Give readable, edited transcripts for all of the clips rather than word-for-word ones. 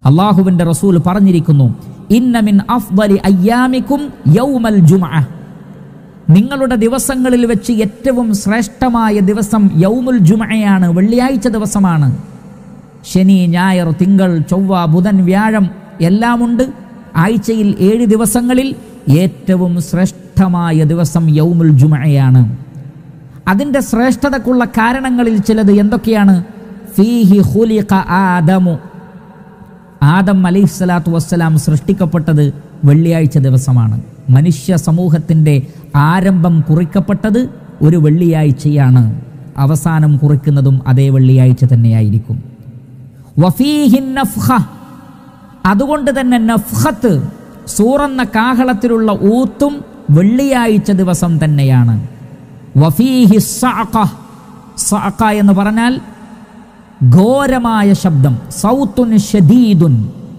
അല്ലാഹുവിന്റെ റസൂൽ പറഞ്ഞിരിക്കുന്നു, ഇന്ന മിൻ അഫ്ദലി അയ്യാമിക്കും യൗമൽ ജുമുഅ, നിങ്ങളുടെ ദിവസങ്ങളിൽ വെച്ച് ഏറ്റവും ശ്രേഷ്ഠമായ ദിവസം യൗമുൽ ജുമുഅയാണ്, വെള്ളിയാഴ്ച ദിവസമാണ്. ശനി, ഞായർ, തിങ്കൾ, ചൊവ്വ, ബുധൻ, വ്യാഴം എല്ലാമുണ്ട്. ആഴ്ചയിൽ 7 ദിവസങ്ങളിൽ ഏറ്റവും ശ്രേഷ്ഠമായ ദിവസം യൗമുൽ ജുമുഅയാണ്. അതിൻ്റെ ശ്രേഷ്ഠതക്കുള്ള കാരണങ്ങളിൽ ചിലത് എന്തൊക്കെയാണ്? ഫീഹി ഖുലിഖ ആദമു, ആദം അലൈഹിസ്സലാത്തു വസ്സലാം സൃഷ്ടിക്കപ്പെട്ടത് വെള്ളിയാഴ്ച ദിവസമാണ്. മനുഷ്യ സമൂഹത്തിൻ്റെ ആരംഭം കുറിക്കപ്പെട്ടത് ഒരു വെള്ളിയാഴ്ചയാണ്. അവസാനം കുറിക്കുന്നതും അതേ വെള്ളിയാഴ്ച തന്നെയായിരിക്കും. വഫീഹി നഫ്ഖ, അതുകൊണ്ട് തന്നെ നഫ്ഖത്ത്, സൂറെന്ന കാഹളത്തിലുള്ള ഊത്തും വെള്ളിയാഴ്ച ദിവസം തന്നെയാണ്. വഫീഹി സഅഖ, സഅഖ എന്ന് പറഞ്ഞാൽ ഘോരമായ ശബ്ദം, സൗത്തുൻ ഷദീദുൻ,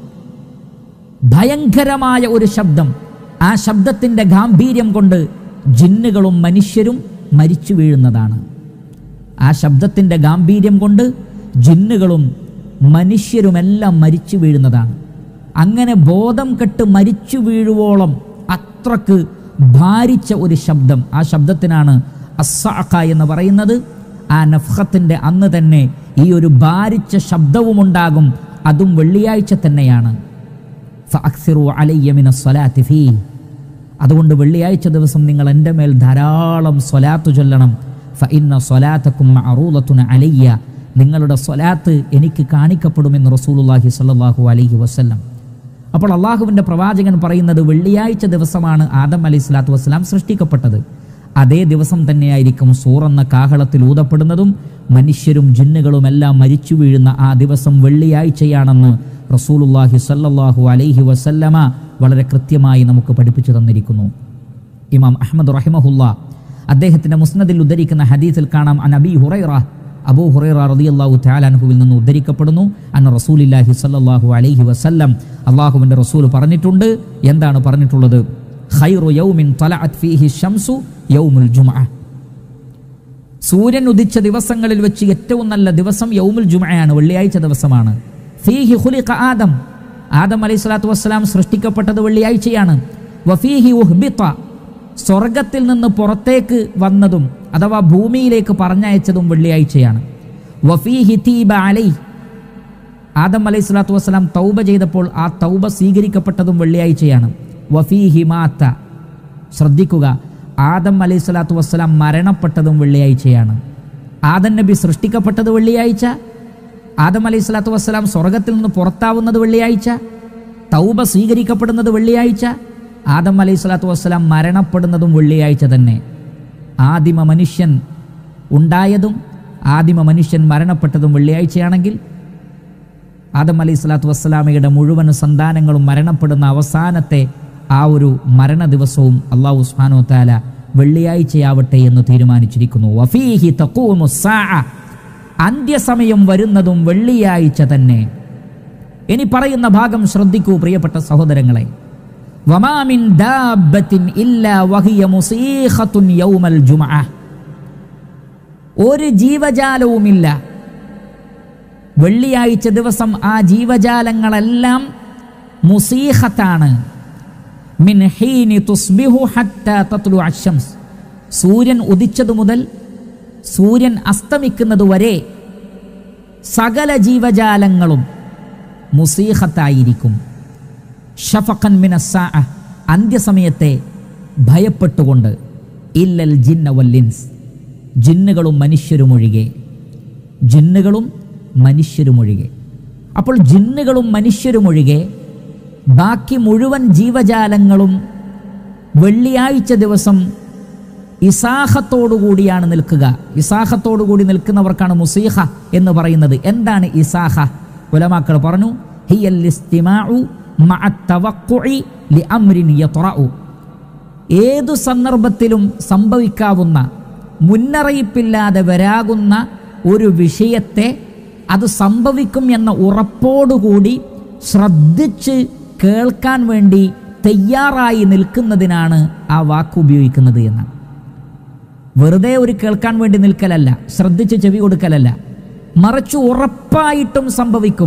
ഭയങ്കരമായ ഒരു ശബ്ദം. ആ ശബ്ദത്തിൻ്റെ ഗാംഭീര്യം കൊണ്ട് ജിന്നുകളും മനുഷ്യരും മരിച്ചു വീഴുന്നതാണ്. ആ ശബ്ദത്തിൻ്റെ ഗാംഭീര്യം കൊണ്ട് ജിന്നുകളും മനുഷ്യരുമെല്ലാം മരിച്ചു വീഴുന്നതാണ്. അങ്ങനെ ബോധം കെട്ട് മരിച്ചു വീഴുവോളം അത്രക്ക് ഭാരിച്ച ഒരു ശബ്ദം, ആ ശബ്ദത്തിനാണ് അസ്സഅഖ എന്ന് പറയുന്നത്. ആ നഫ്ഖത്തിൻ്റെ അന്ന് തന്നെ ഈ ഒരു ഭാരിച്ച ശബ്ദവും ഉണ്ടാകും, അതും വെള്ളിയാഴ്ച തന്നെയാണ്. ഫഅക്സിറു അലയ്യ മിനസ്സലാത്തി ഫീ, അതുകൊണ്ട് വെള്ളിയാഴ്ച ദിവസം നിങ്ങൾ എൻ്റെ മേൽ ധാരാളം സ്വലാത്ത് ചൊല്ലണം. ഫഇന്ന സ്വലാത്തക്കും മഅറൂദത്തുൻ അലയ്യ, നിങ്ങളുടെ സ്വലാത്ത് എനിക്ക് കാണിക്കപ്പെടുമെന്ന് റസൂലുള്ളാഹി സ്വല്ലല്ലാഹു അലൈഹി വസല്ലം. അപ്പോൾ അള്ളാഹുവിൻ്റെ പ്രവാചകൻ പറയുന്നത് വെള്ളിയാഴ്ച ദിവസമാണ് ആദം അലൈഹിസ്സലാത്തു വസ്സലാം സൃഷ്ടിക്കപ്പെട്ടത്. അതേ ദിവസം തന്നെയായിരിക്കും സൂറെന്ന കാഹളത്തിൽ ഊതപ്പെടുന്നതും മനുഷ്യരും ജിന്നുകളും എല്ലാം മരിച്ചു വീഴുന്ന ആ ദിവസം വെള്ളിയാഴ്ചയാണെന്ന് റസൂലുള്ളാഹി സ്വല്ലല്ലാഹു അലൈഹി വസല്ലമ വളരെ കൃത്യമായി നമുക്ക് പഠിപ്പിച്ചു തന്നിരിക്കുന്നു. ഇമാം അഹ്മദ് റഹിമഹുല്ലാ അദ്ദേഹത്തിൻ്റെ മുസ്നദിൽ ഉദ്ധരിക്കുന്ന ഹദീസിൽ കാണാം, അൻ അബീ ഹുറൈറ, അബൂ ഹുറൈറ റളിയല്ലാഹു തആല അൻഹുവിൽ നിന്ന് ഉദ്ധരിക്കപ്പെടുന്നു, അന്ന റസൂലുള്ളാഹി സ്വല്ലല്ലാഹു അലൈഹി വസല്ലം, അല്ലാഹുവിൻ്റെ റസൂൽ പറഞ്ഞിട്ടുണ്ട്. എന്താണ് പറഞ്ഞിട്ടുള്ളത്? ഖൈറു യൗമിൻ തലഅത് ഫീഹി ശംസു യൗമുൽ ജുമുഅ, സൂര്യൻ ഉദിച്ച ദിവസങ്ങളിൽ വെച്ച് ഏറ്റവും നല്ല ദിവസം യൗമുൽ ജുമുഅയാണ്, വെള്ളിയാഴ്ച ദിവസമാണ്. ഫീഹി ഖുലിഖ ആദം, ആദം അലൈഹിസ്സലാത്തു വസ്സലാം സൃഷ്ടിക്കപ്പെട്ടത് വെള്ളിയാഴ്ചയാണ്. വഫീഹി ഉഹ്ബിത, സ്വർഗത്തിൽ നിന്ന് പുറത്തേക്ക് വന്നതും അഥവാ ഭൂമിയിലേക്ക് പറഞ്ഞയച്ചതും വെള്ളിയാഴ്ചയാണ്. വഫീഹി തീബ അലൈഹി, ആദം അലൈഹിസ്സലാത്തു വസ്സലാം തൗബ ചെയ്തപ്പോൾ ആ തൗബ സ്വീകരിക്കപ്പെട്ടതും വെള്ളിയാഴ്ചയാണ്. വഫീഹി മാത, ശ്രദ്ധിക്കുക, ആദം അലൈഹിസ്സലാത്തു വസ്സലാം മരണപ്പെട്ടതും വെള്ളിയാഴ്ചയാണ്. ആദം നബി സൃഷ്ടിക്കപ്പെട്ടത് വെള്ളിയാഴ്ച, ആദം അലൈഹിസ്സലാത്തു വസ്സലാം സ്വർഗത്തിൽ നിന്ന് പുറത്താവുന്നത് വെള്ളിയാഴ്ച, തൗബ സ്വീകരിക്കപ്പെടുന്നത് വെള്ളിയാഴ്ച, ആദം അലൈഹിസ്സലാത്തു വസ്സലാം മരണപ്പെടുന്നതും വെള്ളിയാഴ്ച തന്നെ. ആദിമ മനുഷ്യൻ ഉണ്ടായതും ആദിമ മനുഷ്യൻ മരണപ്പെട്ടതും വെള്ളിയാഴ്ചയാണെങ്കിൽ ആദം അലൈഹിസ്സലാത്തു വസ്സലാമയുടെ മുഴുവൻ സന്താനങ്ങളും മരണപ്പെടുന്ന അവസാനത്തെ ആ ഒരു മരണ ദിവസവും അല്ലാഹു സുബ്ഹാനഹു വ തആല വെള്ളിയാഴ്ചയാവട്ടെ എന്ന് തീരുമാനിച്ചിരിക്കുന്നു. വഫീഹി തഖൂമു സ്സാഅ, അന്ത്യസമയം വരുന്നതും വെള്ളിയാഴ്ച തന്നെ. ഇനി പറയുന്ന ഭാഗം ശ്രദ്ധിക്കൂ പ്രിയപ്പെട്ട സഹോദരങ്ങളെ. വമാ മിൻ ദാബത്തിൻ ഇല്ലാ വഹിയ മുസീഖത്തുൻ യൗമൽ ജുമുഅ, ഒരു ജീവജാലവുമില്ല വെള്ളിയാഴ്ച ദിവസം ആ ജീവജാലങ്ങളെല്ലാം മുസീഖത്താണ്. മിൻ ഹീനി തുസ്ബിഹു ഹത്താ തത്ലു അശ്ശംസ്, സൂര്യൻ ഉദിച്ചതു മുതൽ സൂര്യൻ അസ്തമിക്കുന്നത് വരെ സകല ജീവജാലങ്ങളും മുസീഖത്തായിരിക്കും. ഷഫഖൻ മിനസ്സാഅ, അന്ത്യസമയത്തെ ഭയപ്പെട്ടുകൊണ്ട്. ഇല്ലൽ ജിന്ന വല്ലിൻസ്, ജിന്നുകളും മനുഷ്യരുമൊഴികെ, ജിന്നുകളും മനുഷ്യരുമൊഴികെ. അപ്പോൾ ജിന്നുകളും മനുഷ്യരുമൊഴികെ ബാക്കി മുഴുവൻ ജീവജാലങ്ങളും വെള്ളിയാഴ്ച ദിവസം ഇസാഹത്തോടുകൂടിയാണ് നിൽക്കുക. ഇസാഹത്തോടുകൂടി നിൽക്കുന്നവർക്കാണ് മുസീഖ എന്ന് പറയുന്നത്. എന്താണ് ഇസാഹ? ഉലമാക്കൾ പറഞ്ഞു, ഹിയൽ ഇസ്തിമാഉ മഅ തവഖുഇ ലിഅംരിൻ യത്റഉ, ഏതു സന്ദർഭത്തിലും സംഭവിക്കാവുന്ന, മുന്നറിയിപ്പില്ലാതെ വരാകുന്ന ഒരു വിഷയത്തെ അത് സംഭവിക്കും എന്ന ഉറപ്പോടുകൂടി ശ്രദ്ധിച്ച് കേൾക്കാൻ വേണ്ടി തയ്യാറായി നിൽക്കുന്നതിനാണ് ആ വാക്ക് ഉപയോഗിക്കുന്നത് എന്ന്. വെറുതെ ഒരു കേൾക്കാൻ വേണ്ടി നിൽക്കലല്ല, ശ്രദ്ധിച്ച് ചെവി കൊടുക്കലല്ല, മറിച്ച് ഉറപ്പായിട്ടും സംഭവിക്കും,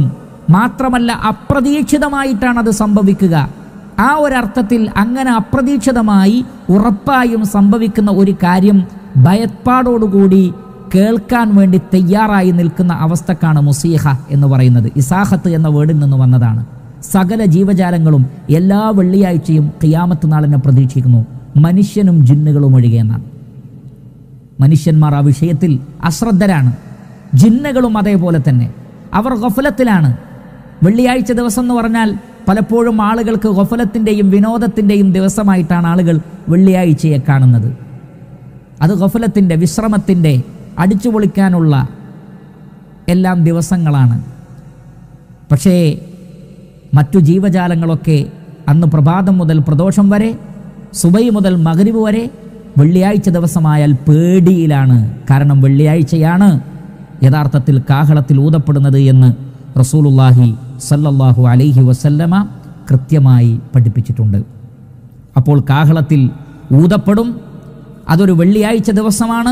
മാത്രമല്ല അപ്രതീക്ഷിതമായിട്ടാണ് അത് സംഭവിക്കുക. ആ ഒരർത്ഥത്തിൽ അങ്ങനെ അപ്രതീക്ഷിതമായി ഉറപ്പായും സംഭവിക്കുന്ന ഒരു കാര്യം ഭയപ്പാടോടുകൂടി കേൾക്കാൻ വേണ്ടി തയ്യാറായി നിൽക്കുന്ന അവസ്ഥക്കാണ് മുസീഹ എന്ന് പറയുന്നത്. ഇസാഹത്ത് എന്ന വേർഡിൽ നിന്ന് വന്നതാണ്. സകല ജീവജാലങ്ങളും എല്ലാ വെള്ളിയാഴ്ചയും ഖിയാമത്ത് നാളിനെ പ്രതീക്ഷിക്കുന്നു, മനുഷ്യനും ജിന്നുകളും ഒഴികെ എന്നാണ്. മനുഷ്യന്മാർ ആ വിഷയത്തിൽ അശ്രദ്ധരാണ്, ജിന്നുകളും അതേപോലെ തന്നെ. അവർ ഗഫലത്തിലാണ്. വെള്ളിയാഴ്ച ദിവസം എന്ന് പറഞ്ഞാൽ പലപ്പോഴും ആളുകൾക്ക് ഗഫലത്തിൻ്റെയും വിനോദത്തിൻ്റെയും ദിവസമായിട്ടാണ് ആളുകൾ വെള്ളിയാഴ്ചയെ കാണുന്നത്. അത് ഗഫലത്തിൻ്റെ, വിശ്രമത്തിൻ്റെ, അടിച്ചുപൊളിക്കാനുള്ള എല്ലാം ദിവസങ്ങളാണ്. പക്ഷേ മറ്റു ജീവജാലങ്ങളൊക്കെ അന്ന് പ്രഭാതം മുതൽ പ്രദോഷം വരെ, സുബൈ മുതൽ മഗ്രിബ് വരെ വെള്ളിയാഴ്ച ദിവസമായാൽ പേടിയിലാണ്. കാരണം വെള്ളിയാഴ്ചയാണ് യഥാർത്ഥത്തിൽ കാഹളത്തിൽ ഊതപ്പെടുന്നത് എന്ന് റസൂലുള്ളാഹി സല്ലല്ലാഹു അലൈഹി വസല്ലമ കൃത്യമായി പഠിപ്പിച്ചിട്ടുണ്ട്. അപ്പോൾ കാഹളത്തിൽ ഊതപ്പെടും. അതൊരു വെള്ളിയാഴ്ച ദിവസമാണ്.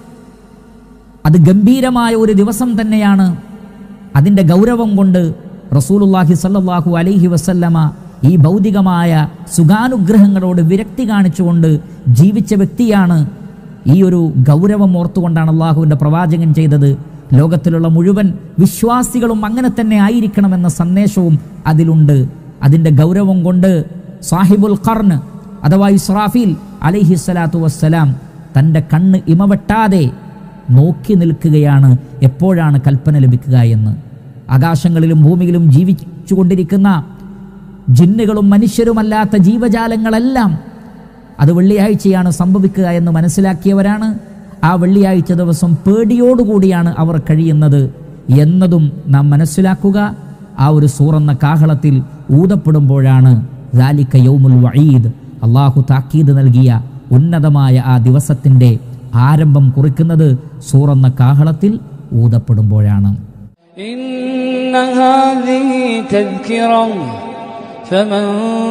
അത് ഗംഭീരമായ ഒരു ദിവസം തന്നെയാണ്. അതിൻ്റെ ഗൗരവം കൊണ്ട് റസൂലുള്ളാഹി സല്ലല്ലാഹു അലൈഹി വസല്ലമ ഈ ഭൗതികമായ സുഖാനുഗ്രഹങ്ങളോട് വിരക്തി കാണിച്ചുകൊണ്ട് ജീവിച്ച വ്യക്തിയാണ്. ഈ ഒരു ഗൗരവം ഓർത്തുകൊണ്ടാണ് അള്ളാഹുവിൻ്റെ പ്രവാചകൻ ചെയ്തത്. ലോകത്തിലുള്ള മുഴുവൻ വിശ്വാസികളും അങ്ങനെ തന്നെ ആയിരിക്കണമെന്ന സന്ദേശവും അതിലുണ്ട്. അതിൻ്റെ ഗൗരവം കൊണ്ട് സാഹിബുൽ ഖർൻ അഥവാ ഇസ്രാഫീൽ അലൈഹിസ്സലാത്തു വസ്സലാം തൻ്റെ കണ്ണ് ഇമവെട്ടാതെ നോക്കി നിൽക്കുകയാണ് എപ്പോഴാണ് കൽപ്പന ലഭിക്കുക എന്ന്. ആകാശങ്ങളിലും ഭൂമിയിലും ജീവിച്ചുകൊണ്ടിരിക്കുന്ന ജിന്നുകളും മനുഷ്യരുമല്ലാത്ത ജീവജാലങ്ങളെല്ലാം അത് വെള്ളിയാഴ്ചയാണ് സംഭവിക്കുക എന്ന് മനസ്സിലാക്കിയവരാണ്. ആ വെള്ളിയാഴ്ച ദിവസം പേടിയോടുകൂടിയാണ് അവർ കഴിയുന്നത് എന്നതും നാം മനസ്സിലാക്കുക. ആ ഒരു സൂറെന്ന കാഹളത്തിൽ ഊതപ്പെടുമ്പോഴാണ് ദാലിക യൗമുൽ വഈദ്, അള്ളാഹു താക്കീത് നൽകിയ ഉന്നതമായ ആ ദിവസത്തിൻ്റെ ആരംഭം കുറിക്കുന്നത് സൂറെന്ന കാഹളത്തിൽ ഊതപ്പെടുമ്പോഴാണ്. ഇന്ന ഹാദിഹി തദ്കിറ ഫമൻ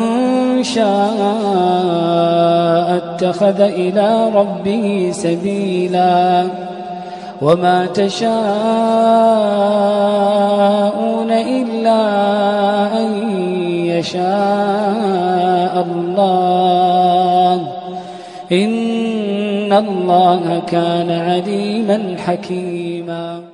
ശാഅ അത്തഖദ ഇലാ റബ്ബിഹി സബീലാ വമാ തശാഊന ഇല്ലാ അൻ യശാ അല്ലാഹ് ഇന്നല്ലാഹ കാന അലീമൻ ഹകീമാ.